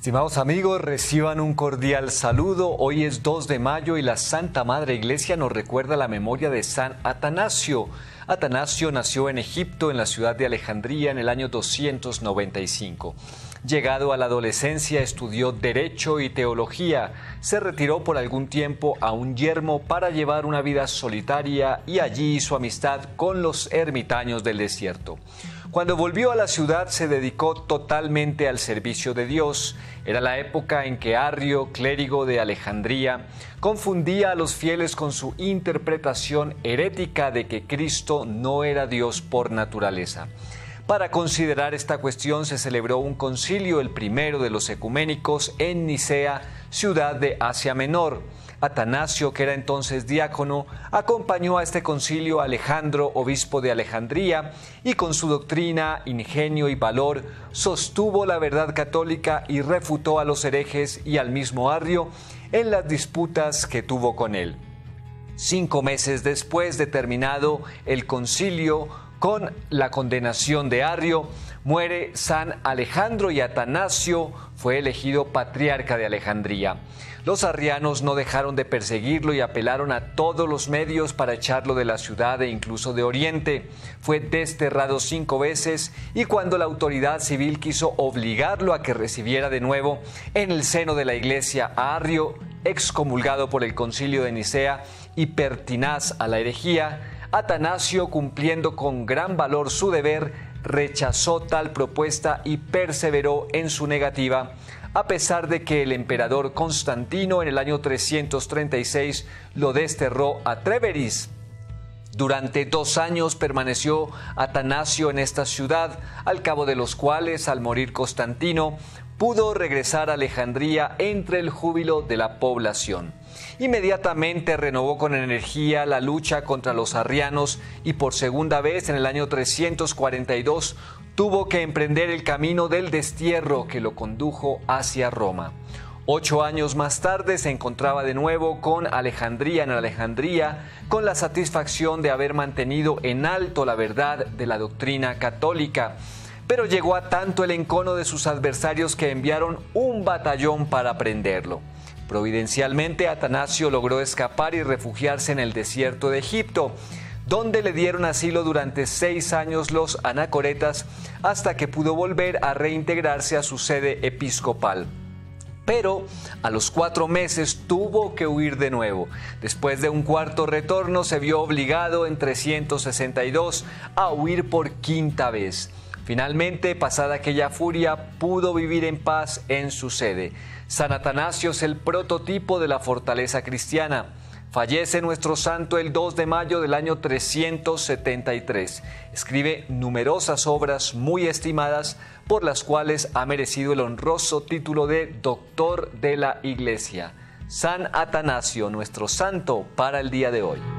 Estimados amigos, reciban un cordial saludo. Hoy es 2 de mayo y la Santa Madre Iglesia nos recuerda la memoria de San Atanasio. Atanasio nació en Egipto, en la ciudad de Alejandría, en el año 295. Llegado a la adolescencia, estudió Derecho y Teología. Se retiró por algún tiempo a un yermo para llevar una vida solitaria y allí hizo amistad con los ermitaños del desierto. Cuando volvió a la ciudad se dedicó totalmente al servicio de Dios. Era la época en que Arrio, clérigo de Alejandría, confundía a los fieles con su interpretación herética de que Cristo no era Dios por naturaleza. Para considerar esta cuestión se celebró un concilio, el primero de los ecuménicos, en Nicea, ciudad de Asia Menor. Atanasio, que era entonces diácono, acompañó a este concilio a Alejandro, obispo de Alejandría, y con su doctrina, ingenio y valor sostuvo la verdad católica y refutó a los herejes y al mismo Arrio en las disputas que tuvo con él. 5 meses después de terminado el concilio, con la condenación de Arrio, muere San Alejandro y Atanasio fue elegido patriarca de Alejandría. Los arrianos no dejaron de perseguirlo y apelaron a todos los medios para echarlo de la ciudad e incluso de Oriente. Fue desterrado 5 veces y cuando la autoridad civil quiso obligarlo a que recibiera de nuevo en el seno de la iglesia a Arrio, excomulgado por el concilio de Nicea y pertinaz a la herejía, Atanasio, cumpliendo con gran valor su deber, rechazó tal propuesta y perseveró en su negativa, a pesar de que el emperador Constantino en el año 336 lo desterró a Tréveris. Durante 2 años permaneció Atanasio en esta ciudad, al cabo de los cuales, al morir Constantino, pudo regresar a Alejandría entre el júbilo de la población. Inmediatamente renovó con energía la lucha contra los arrianos y por segunda vez en el año 342 tuvo que emprender el camino del destierro que lo condujo hacia Roma. 8 años más tarde se encontraba de nuevo con Alejandría en Alejandría, con la satisfacción de haber mantenido en alto la verdad de la doctrina católica. Pero llegó a tanto el encono de sus adversarios que enviaron un batallón para prenderlo. Providencialmente, Atanasio logró escapar y refugiarse en el desierto de Egipto, donde le dieron asilo durante 6 años los anacoretas, hasta que pudo volver a reintegrarse a su sede episcopal. Pero a los 4 meses tuvo que huir de nuevo. Después de un cuarto retorno se vio obligado en 362 a huir por 5ª vez. Finalmente, pasada aquella furia, pudo vivir en paz en su sede. San Atanasio es el prototipo de la fortaleza cristiana. Fallece nuestro santo el 2 de mayo del año 373. Escribe numerosas obras muy estimadas, por las cuales ha merecido el honroso título de Doctor de la Iglesia. San Atanasio, nuestro santo para el día de hoy.